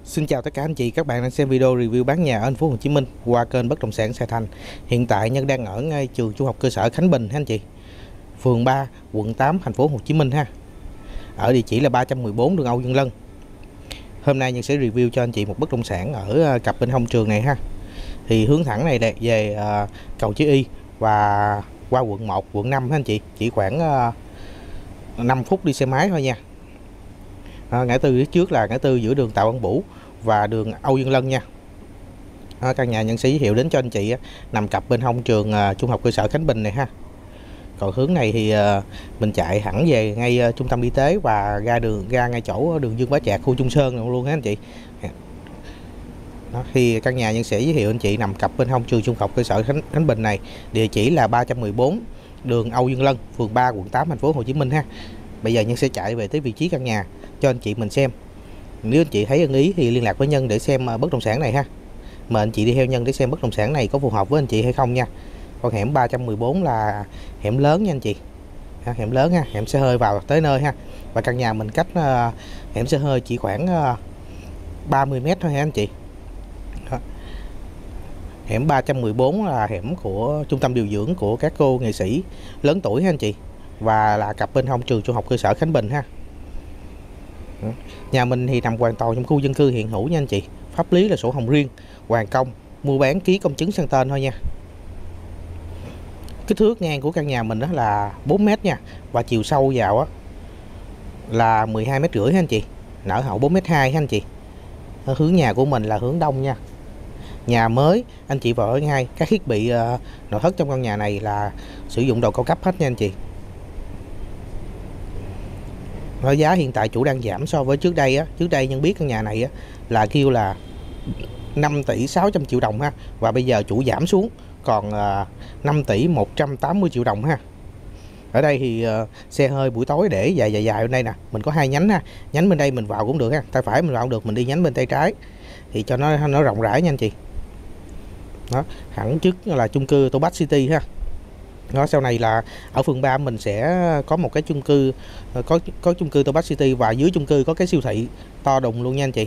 Xin chào tất cả anh chị, các bạn đang xem video review bán nhà ở thành phố Hồ Chí Minh qua kênh Bất động sản Sài Thành. Hiện tại Nhân đang ở ngay trường Trung học cơ sở Khánh Bình ha anh chị. Phường 3, quận 8, thành phố Hồ Chí Minh ha. Ở địa chỉ là 314 đường Âu Dương Lân. Hôm nay Nhân sẽ review cho anh chị một bất động sản ở cặp bên hông trường này ha. Thì hướng thẳng này về cầu Chí Y và qua quận 1, quận 5 ha anh chị. Chỉ khoảng 5 phút đi xe máy thôi nha. Ngã tư phía trước là ngã tư giữa đường Tạ Văn Bửu và đường Âu Dương Lân nha. Căn nhà Nhân sẽ giới thiệu đến cho anh chị nằm cặp bên hông trường Trung học cơ sở Khánh Bình này ha. Còn hướng này thì mình chạy hẳn về ngay trung tâm y tế và ra ngay chỗ đường Dương Bá Trạc, khu Trung Sơn luôn ha anh chị. Đó, thì căn nhà Nhân sẽ giới thiệu anh chị nằm cặp bên hông trường Trung học cơ sở Khánh Bình này, địa chỉ là 314 đường Âu Dương Lân, phường 3, quận 8, thành phố Hồ Chí Minh ha. Bây giờ Nhân sẽ chạy về tới vị trí căn nhà cho anh chị mình xem. Nếu anh chị thấy ưng ý thì liên lạc với Nhân để xem bất động sản này ha. Mời anh chị đi theo Nhân để xem bất động sản này có phù hợp với anh chị hay không nha. Con hẻm 314 là hẻm lớn nha anh chị. Hẻm lớn ha, hẻm xe hơi vào tới nơi ha. Và căn nhà mình cách hẻm xe hơi chỉ khoảng 30 m thôi ha anh chị. Đó. Hẻm 314 là hẻm của trung tâm điều dưỡng của các cô nghệ sĩ lớn tuổi ha anh chị. Và là cặp bên hông trường Trung học cơ sở Khánh Bình ha. Nhà mình thì nằm hoàn toàn trong khu dân cư hiện hữu nha anh chị. Pháp lý là sổ hồng riêng, hoàn công, mua bán ký công chứng sang tên thôi nha. Kích thước ngang của căn nhà mình đó là 4 m nha. Và chiều sâu vào là 12,5 m ha anh chị. Nở hậu 4,2 m ha anh chị. Hướng nhà của mình là hướng đông nha. Nhà mới, anh chị vào ở ngay. Các thiết bị nội thất trong căn nhà này là sử dụng đồ cao cấp hết nha anh chị. Giá hiện tại chủ đang giảm so với trước đây á. Trước đây Nhân biết căn nhà này á là kêu là 5 tỷ 600 triệu đồng ha. Và bây giờ chủ giảm xuống còn 5 tỷ 180 triệu đồng ha. Ở đây thì xe hơi buổi tối để dài bên đây nè. Mình có hai nhánh ha. Nhánh bên đây mình vào cũng được ha. Tay phải mình vào cũng được, mình đi nhánh bên tay trái thì cho nó rộng rãi nha anh chị. Đó, hẳn trước là chung cư Topac City ha. Đó, sau này là ở phường 3 mình sẽ có một cái chung cư có chung cư Topac City và dưới chung cư có cái siêu thị to đùng luôn nha anh chị.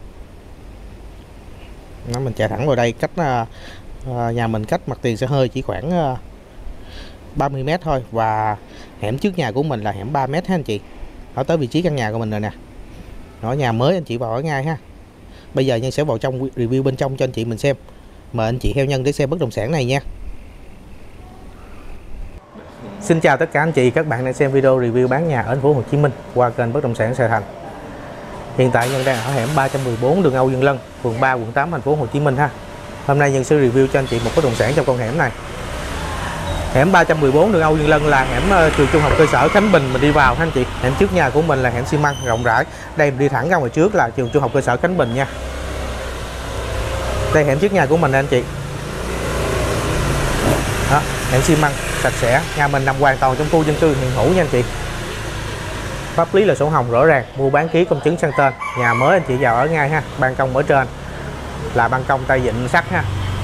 Đó, mình chạy thẳng vào đây, cách nhà mình cách mặt tiền xe hơi chỉ khoảng 30 m thôi. Và hẻm trước nhà của mình là hẻm 3 m ha anh chị. Đó, tới vị trí căn nhà của mình rồi nè. Đó, nhà mới anh chị vào ở ngay ha. Bây giờ Nhân sẽ vào trong review bên trong cho anh chị mình xem. Mời anh chị theo Nhân để xem bất động sản này nha. Xin chào tất cả anh chị, các bạn đang xem video review bán nhà ở thành phố Hồ Chí Minh qua kênh Bất động sản Sài Thành. Hiện tại Nhân đang ở hẻm 314 đường Âu Dương Lân, phường 3, quận 8, thành phố Hồ Chí Minh ha. Hôm nay Nhân sẽ review cho anh chị một bất động sản trong con hẻm này. Hẻm 314 đường Âu Dương Lân là hẻm trường Trung học cơ sở Khánh Bình mình đi vào ha anh chị. Hẻm trước nhà của mình là hẻm xi măng rộng rãi. Đây mình đi thẳng ra ngoài trước là trường Trung học cơ sở Khánh Bình nha. Đây hẻm trước nhà của mình nè anh chị. Đó, hẻm xi măng sạch sẽ. Nhà mình nằm hoàn toàn trong khu dân cư hiện hữu nha anh chị. Pháp lý là sổ hồng rõ ràng, mua bán ký công chứng sang tên. Nhà mới anh chị vào ở ngay ha. Ban công ở trên là ban công tay vịn sắt ha.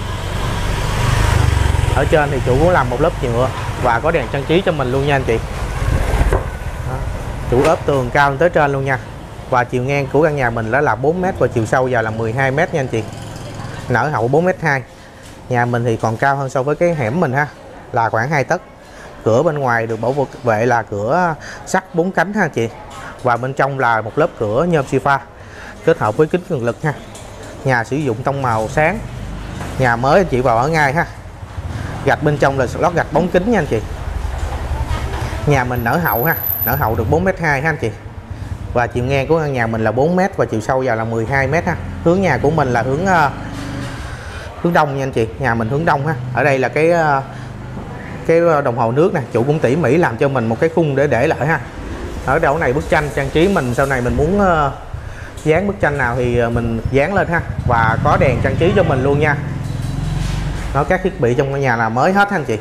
Ở trên thì chủ cũng làm một lớp nhựa và có đèn trang trí cho mình luôn nha anh chị. Đó, chủ ốp tường cao tới trên luôn nha. Và chiều ngang của căn nhà mình đó là 4 m và chiều sâu vào là 12 m nha anh chị. Nở hậu 4,2 m. Nhà mình thì còn cao hơn so với cái hẻm mình ha, là khoảng 2 tấc. Cửa bên ngoài được bảo vệ là cửa sắt 4 cánh ha chị. Và bên trong là một lớp cửa nhôm sifa kết hợp với kính cường lực ha. Nhà sử dụng tông màu sáng. Nhà mới anh chị vào ở ngay ha. Gạch bên trong là lót gạch bóng kính nha anh chị. Nhà mình nở hậu ha, nở hậu được 4,2 m ha anh chị. Và chiều ngang của căn nhà mình là 4 m và chiều sâu vào là 12 m ha. Hướng nhà của mình là hướng đông nha anh chị. Nhà mình hướng đông ha. Ở đây là cái đồng hồ nước nè, chủ cũng tỉ mỉ làm cho mình một cái khung để lại ha. Ở đâu này bức tranh trang trí mình sau này mình muốn dán bức tranh nào thì mình dán lên ha. Và có đèn trang trí cho mình luôn nha. Đó, các thiết bị trong nhà là mới hết ha anh chị.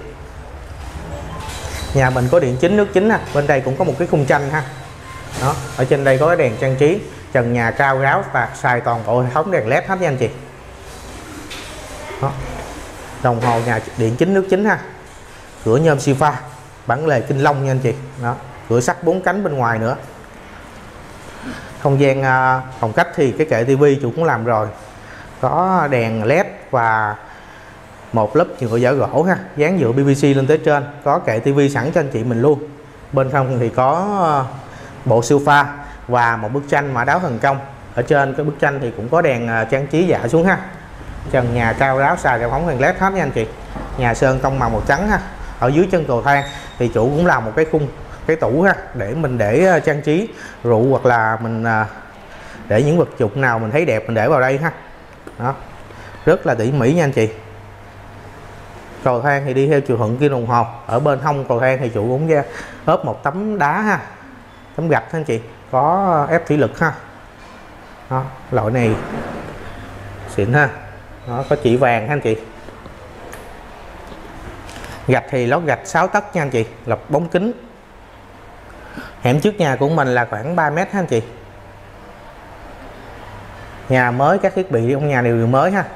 Nhà mình có điện chính, nước chính ha. Bên đây cũng có một cái khung tranh ha. Đó, ở trên đây có cái đèn trang trí. Trần nhà cao ráo và xài toàn bộ hệ thống đèn led hết nha anh chị. Đó, đồng hồ nhà điện chính, nước chính ha. Cửa nhôm sifa bản lề Kinh Long nha anh chị. Đó, cửa sắt 4 cánh bên ngoài nữa. Không gian phòng khách thì cái kệ tivi chủ cũng làm rồi, có đèn led và một lớp nhựa vỏ gỗ ha, dán nhựa PVC lên tới trên, có kệ tivi sẵn cho anh chị mình luôn. Bên trong thì có bộ sofa và một bức tranh mã đáo thần công. Ở trên cái bức tranh thì cũng có đèn trang trí dạ xuống ha. Trần nhà cao ráo xài hệ thống đèn led hết nha anh chị. Nhà sơn tông màu trắng ha. Ở dưới chân cầu thang thì chủ cũng làm một cái khung, cái tủ ha, để mình để trang trí rượu hoặc là mình để những vật dụng nào mình thấy đẹp mình để vào đây ha. Đó, rất là tỉ mỉ nha anh chị. Cầu thang thì đi theo chiều thuận kim đồng hồ. Ở bên hông cầu thang thì chủ cũng ra ốp một tấm đá ha, tấm gạch anh chị, có ép thủy lực ha. Đó, loại này xịn ha. Nó có chỉ vàng ha anh chị. Gạch thì lót gạch 6 tấc nha anh chị, lập bóng kính. Hẻm trước nhà của mình là khoảng 3 mét ha anh chị. Nhà mới, các thiết bị trong nhà đều mới ha.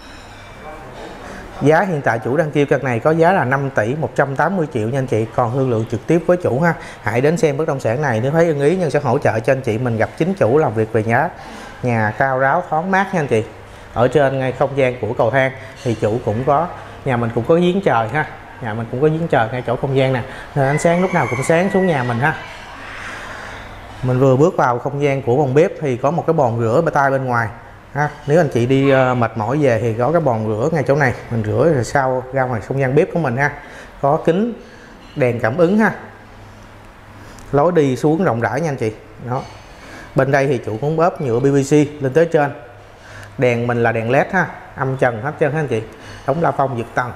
Giá hiện tại chủ đang kêu căn này có giá là 5 tỷ 180 triệu nha anh chị, còn thương lượng trực tiếp với chủ ha. Hãy đến xem bất động sản này, nếu thấy ưng ý Nhân sẽ hỗ trợ cho anh chị mình gặp chính chủ làm việc về giá. Nhà cao ráo thoáng mát nha anh chị. Ở trên ngay không gian của cầu thang thì chủ cũng có, nhà mình cũng có giếng trời ha. Nhà mình cũng có giếng trời ngay chỗ không gian nè, nên ánh sáng lúc nào cũng sáng xuống nhà mình ha. Mình vừa bước vào không gian của phòng bếp thì có một cái bồn rửa tay bên ngoài ha. Nếu anh chị đi mệt mỏi về thì có cái bồn rửa ngay chỗ này, mình rửa rồi sau ra ngoài không gian bếp của mình ha. Có kính đèn cảm ứng ha, lối đi xuống rộng rãi nha anh chị. Đó, bên đây thì chủ cũng ốp nhựa PVC lên tới trên. Đèn mình là đèn led ha, âm trần hết trơn ha anh chị, đóng la phong giật tầng.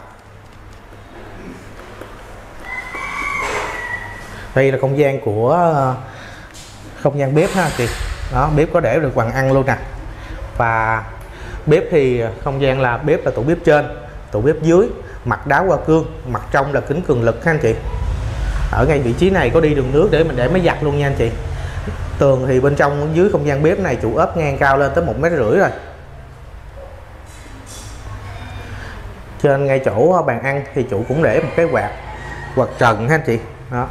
Đây là không gian của không gian bếp ha anh chị. Đó, bếp có để được bàn ăn luôn nè. Và bếp thì không gian là bếp là tủ bếp trên, tủ bếp dưới, mặt đá hoa cương, mặt trong là kính cường lực ha anh chị. Ở ngay vị trí này có đi đường nước để mình để máy giặt luôn nha anh chị. Tường thì bên trong dưới không gian bếp này chủ ốp ngang cao lên tới 1,5 mét rồi. Trên ngay chỗ bàn ăn thì chủ cũng để một cái quạt trần ha anh chị. Đó,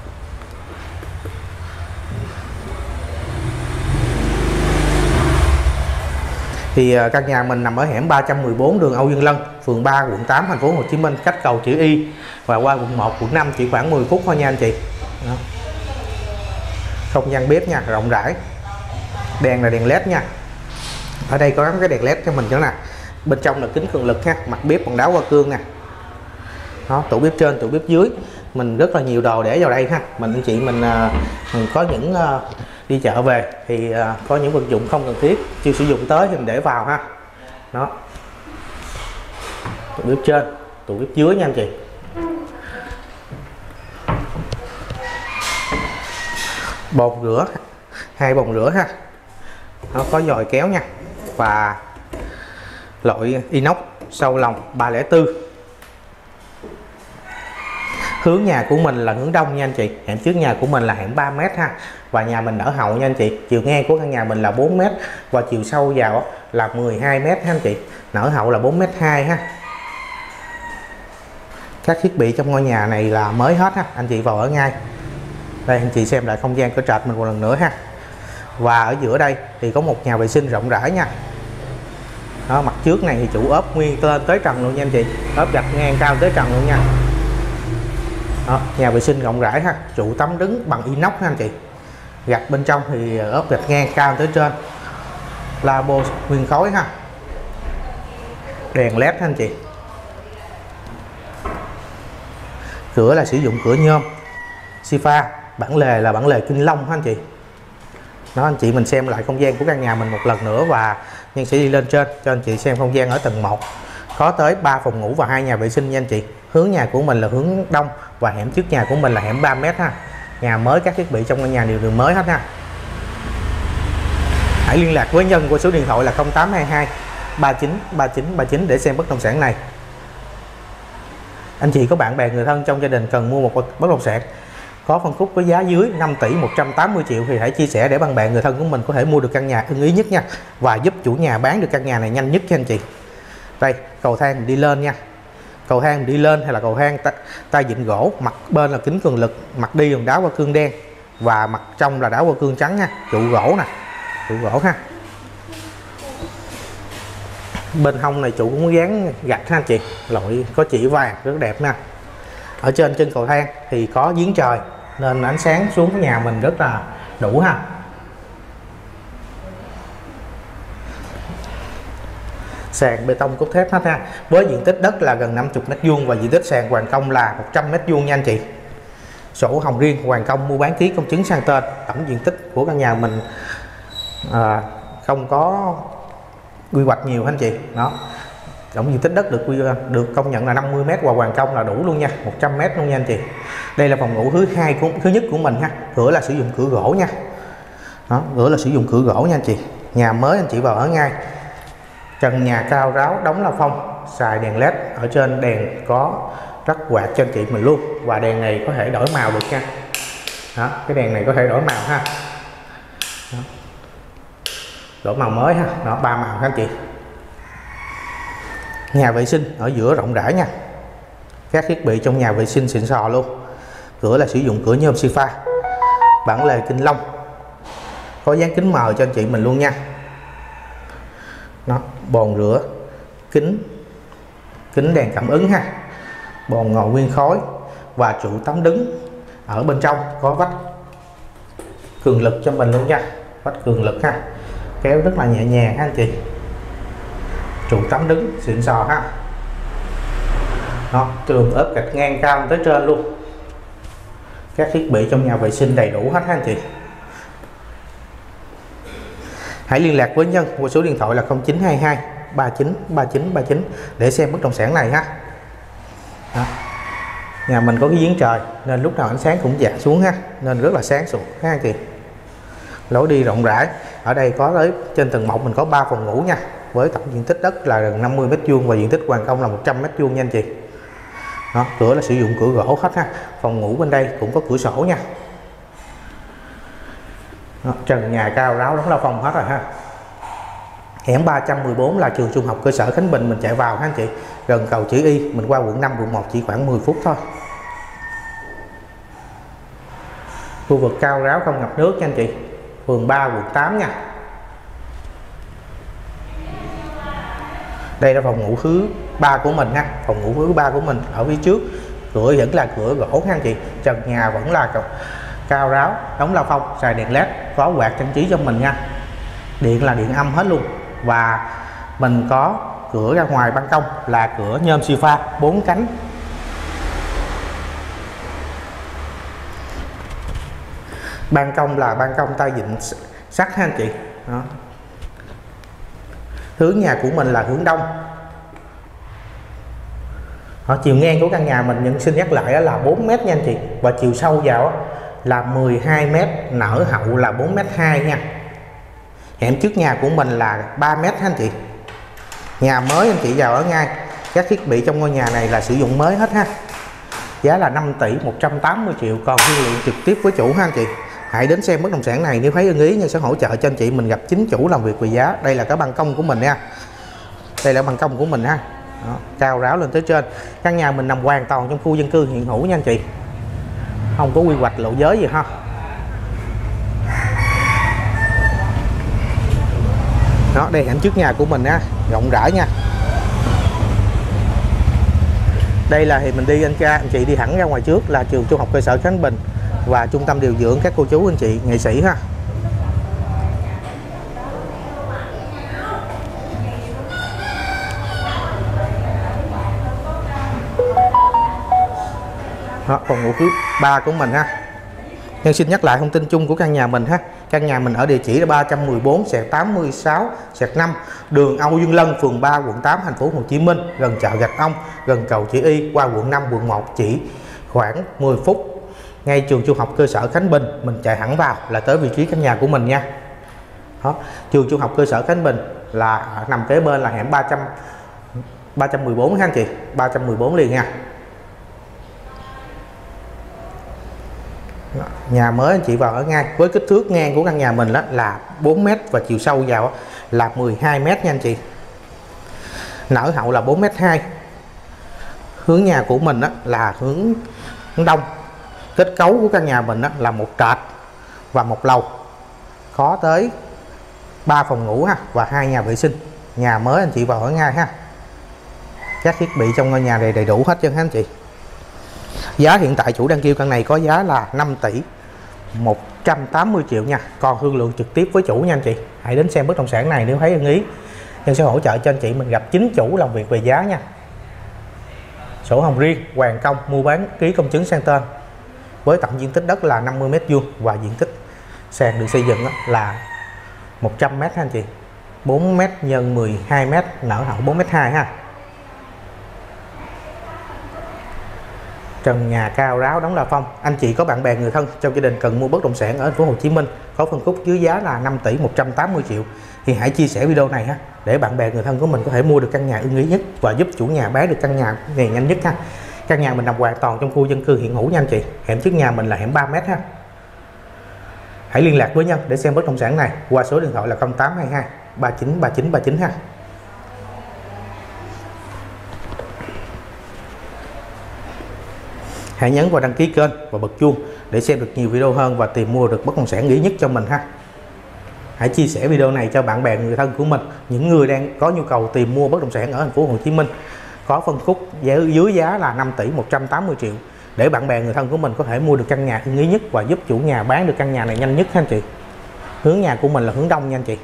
thì căn nhà mình nằm ở hẻm 314 đường Âu Dương Lân, phường 3, quận 8, thành phố Hồ Chí Minh, cách cầu chữ Y và qua quận 1, quận 5 chỉ khoảng 10 phút thôi nha anh chị. Đó, không gian bếp nha, rộng rãi. Đèn là đèn led nha. Ở đây có gắn cái đèn led cho mình nữa nè. Bên trong là kính cường lực ha, mặt bếp bằng đá hoa cương nè. Đó, tủ bếp trên, tủ bếp dưới, mình rất là nhiều đồ để vào đây ha. Anh chị mình có những đi chợ về thì có những vật dụng không cần thiết chưa sử dụng tới thì mình để vào ha. Đó, tủ bếp trên, tủ bếp dưới nha anh chị. Bồn rửa, 2 bồn rửa ha. Nó có dòi kéo nha, và loại inox sâu lòng 304. Hướng nhà của mình là hướng đông nha anh chị. Hẻm trước nhà của mình là hẻm 3 mét ha. Và nhà mình ở hậu nha anh chị. Chiều ngang của căn nhà mình là 4 mét và chiều sâu vào là 12 mét ha anh chị. Nở hậu là 4,2 mét ha. Các thiết bị trong ngôi nhà này là mới hết ha, anh chị vào ở ngay. Đây anh chị xem lại không gian cửa trệt mình một lần nữa ha. Và ở giữa đây thì có một nhà vệ sinh rộng rãi nha. Đó, mặt trước này thì chủ ốp nguyên tên tới trần luôn nha anh chị, ốp gạch ngang cao tới trần luôn nha. Đó, nhà vệ sinh rộng rãi ha, trụ tắm đứng bằng inox ha anh chị. Gạch bên trong thì ốp gạch ngang cao tới trên, lavabo nguyên khối ha, đèn led ha anh chị. Cửa là sử dụng cửa nhôm Sifa, bản lề là bản lề Kinh Long ha anh chị. Đó, anh chị mình xem lại không gian của căn nhà mình một lần nữa và Nhân sẽ đi lên trên cho anh chị xem không gian ở tầng 1. Có tới 3 phòng ngủ và 2 nhà vệ sinh nha anh chị. Hướng nhà của mình là hướng đông và hẻm trước nhà của mình là hẻm 3 mét ha. Nhà mới, các thiết bị trong căn nhà đều mới hết ha. Hãy liên lạc với Nhân qua số điện thoại là 0822 393939 để xem bất động sản này. Anh chị có bạn bè người thân trong gia đình cần mua một bất động sản có phân khúc với giá dưới 5 tỷ 180 triệu thì hãy chia sẻ để bạn bè người thân của mình có thể mua được căn nhà ưng ý nhất nha, và giúp chủ nhà bán được căn nhà này nhanh nhất cho anh chị. Đây, cầu thang mình đi lên nha. Cầu thang mình đi lên hay là cầu thang tay vịn gỗ, mặt bên là kính cường lực, mặt đi bằng đá hoa cương đen và mặt trong là đá hoa cương trắng nha, trụ gỗ nè. tủ gỗ ha. Bên hông này chủ cũng dán gạch ha anh chị, loại có chỉ vàng rất đẹp nè. Ở trên chân cầu thang thì có giếng trời nên ánh sáng xuống nhà mình rất là đủ ha. Sàn bê tông cốt thép hết ha. Với diện tích đất là gần 50 m² và diện tích sàn hoàn công là 100 m² nha anh chị. Sổ hồng riêng, hoàn công mua bán ký công chứng sang tên. Tổng diện tích của căn nhà mình không có quy hoạch nhiều anh chị. Đó. Tổng diện tích đất được công nhận là 50 m và hoàn công là đủ luôn nha, 100 m luôn nha anh chị. Đây là phòng ngủ thứ nhất của mình ha. Cửa là sử dụng cửa gỗ nha. Đó, cửa là sử dụng cửa gỗ nha anh chị. Nhà mới anh chị vào ở ngay. Trần nhà cao ráo, đóng la phong, xài đèn led. Ở trên đèn có rắc quạt cho anh chị mình luôn. Và đèn này có thể đổi màu được nha. Đó, cái đèn này có thể đổi màu ha. Đó. Đổi màu mới ha. Đó, 3 màu ha anh chị. Nhà vệ sinh ở giữa rộng rãi nha. Các thiết bị trong nhà vệ sinh xịn sò luôn. Cửa là sử dụng cửa nhôm Sifa, bản lề Kinh Long, có dán kính mờ cho anh chị mình luôn nha. Đó, bồn rửa, kính đèn cảm ứng ha, bồn ngồi nguyên khối và trụ tắm đứng. Ở bên trong có vách cường lực cho mình luôn nha, vách cường lực ha, kéo rất là nhẹ nhàng ha anh chị. Trụ tắm đứng xịn sò ha. Đó, tường ốp gạch ngang cao tới trên luôn. Các thiết bị trong nhà vệ sinh đầy đủ hết ha anh chị. Hãy liên lạc với Nhân qua số điện thoại là 0922 39 39 39 để xem bất động sản này ha. Đó. Nhà mình có cái giếng trời nên lúc nào ánh sáng cũng dạ xuống ha, nên rất là sáng sủa ha anh chị. Lối đi rộng rãi. Ở đây có tới trên tầng 1 mình có 3 phòng ngủ nha, với tổng diện tích đất là gần 50 m² và diện tích hoàn công là 100 m² nha anh chị. Đó, cửa là sử dụng cửa gỗ hết ha. Phòng ngủ bên đây cũng có cửa sổ nha. Đó, trần nhà cao ráo, đóng la phong hết rồi ha. Hẻm 314 là trường trung học cơ sở Khánh Bình, mình chạy vào ha anh chị. Gần cầu chữ Y, mình qua quận 5, quận 1 chỉ khoảng 10 phút thôi. Khu vực cao ráo không ngập nước nha anh chị. Phường 3, quận 8 nha. Đây là phòng ngủ thứ 3 của mình ha. Phòng ngủ thứ 3 của mình ở phía trước, cửa vẫn là cửa gỗ ha anh chị. Trần nhà vẫn là cao ráo, đóng la phong, xài đèn led, có quạt trang trí cho mình nha. Điện là điện âm hết luôn. Và mình có cửa ra ngoài ban công là cửa nhôm Sifa 4 cánh. Ban công là ban công tay vịn sắt ha anh chị. Đó. Hướng nhà của mình là hướng đông. Chiều ngang của căn nhà mình Nhân xin nhắc lại là 4 m nha anh chị. Và chiều sâu vào là 12 m, nở hậu là 4,2 m nha. Hẻm trước nhà của mình là 3 m anh chị. Nhà mới anh chị vào ở ngay. Các thiết bị trong ngôi nhà này là sử dụng mới hết ha. Giá là 5 tỷ 180 triệu, còn thương lượng trực tiếp với chủ ha anh chị. Hãy đến xem bất động sản này, nếu thấy ưng ý Nhân sẽ hỗ trợ cho anh chị mình gặp chính chủ làm việc về giá. Đây là cái ban công của mình nha. Đây là ban công của mình ha. Đó, cao ráo lên tới trên. Căn nhà mình nằm hoàn toàn trong khu dân cư hiện hữu nha anh chị, không có quy hoạch lộ giới gì ha. Đó, đây hẻm trước nhà của mình ha, rộng rãi nha. Đây là thì mình đi anh chị đi thẳng ra ngoài trước là trường trung học cơ sở Khánh Bình và trung tâm điều dưỡng các cô chú anh chị nghệ sĩ ha. Đó, phòng ngủ thứ 3 của mình ha. Nhân xin nhắc lại thông tin chung của căn nhà mình ha. Căn nhà mình ở địa chỉ là 314/86/5 đường Âu Dương Lân, phường 3, quận 8, thành phố Hồ Chí Minh, gần chợ Gạch Ông, gần cầu chữ Y, qua quận 5, quận 1 chỉ khoảng 10 phút. Ngay trường trung học cơ sở Khánh Bình, mình chạy thẳng vào là tới vị trí căn nhà của mình nha. Đó, trường trung học cơ sở Khánh Bình là nằm kế bên là hẻm 314 ha anh chị, 314 liền nha. Nhà mới anh chị vào ở ngay. Với kích thước ngang của căn nhà mình đó là 4 m và chiều sâu vào là 12 m nha anh chị. Nở hậu là 4,2 m. Hướng nhà của mình đó là hướng đông. Kết cấu của căn nhà mình đó là một trệt và một lầu, có tới 3 phòng ngủ ha và 2 nhà vệ sinh. Nhà mới anh chị vào ở ngay ha. Các thiết bị trong ngôi nhà này đầy đủ hết trơn ha anh chị. Giá hiện tại chủ đang kêu căn này có giá là 5 tỷ 180 triệu nha. Còn thương lượng trực tiếp với chủ nha anh chị. Hãy đến xem bất động sản này nếu thấy ưng ý. Nhân sẽ hỗ trợ cho anh chị mình gặp chính chủ làm việc về giá nha. Sổ hồng riêng, hoàn công, mua bán, ký công chứng sang tên. Với tổng diện tích đất là 50 m² và diện tích sàn được xây dựng là 100 m ha anh chị. 4 m x 12 m, nở hậu 4 m 2 ha. Trần nhà cao ráo đóng la phong. Anh chị có bạn bè người thân trong gia đình cần mua bất động sản ở thành phố Hồ Chí Minh có phân khúc dưới giá là 5 tỷ 180 triệu thì hãy chia sẻ video này ha để bạn bè người thân của mình có thể mua được căn nhà ưng ý nhất và giúp chủ nhà bán được căn nhà này nhanh nhất ha. Căn nhà mình nằm hoàn toàn trong khu dân cư hiện hữu nha anh chị. Hẻm trước nhà mình là hẻm 3 m ha. Hãy liên lạc với Nhân để xem bất động sản này qua số điện thoại là 0822 39 39 39 ha. Hãy nhấn vào đăng ký kênh và bật chuông để xem được nhiều video hơn và tìm mua được bất động sản ưng nhất cho mình ha. Hãy chia sẻ video này cho bạn bè người thân của mình, những người đang có nhu cầu tìm mua bất động sản ở thành phố Hồ Chí Minh có phân khúc dưới giá là 5 tỷ 180 triệu để bạn bè người thân của mình có thể mua được căn nhà ưng ý nhất và giúp chủ nhà bán được căn nhà này nhanh nhất ha anh chị. Hướng nhà của mình là hướng đông nha anh chị.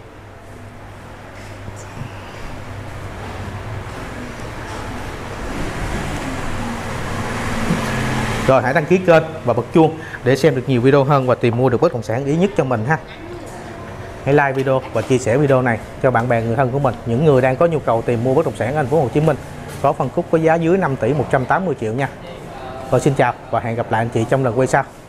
Rồi hãy đăng ký kênh và bật chuông để xem được nhiều video hơn và tìm mua được bất động sản ý nhất cho mình ha. Hãy like video và chia sẻ video này cho bạn bè người thân của mình, những người đang có nhu cầu tìm mua bất động sản ở thành phố Hồ Chí Minh có phân khúc có giá dưới 5 tỷ 180 triệu nha. Rồi xin chào và hẹn gặp lại anh chị trong lần quay sau.